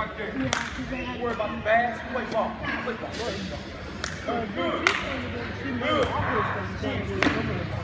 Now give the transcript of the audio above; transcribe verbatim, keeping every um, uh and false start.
right there. Yeah, because they had. Don't worry about the bass. Play ball. Play ball. Uh, Good. Good.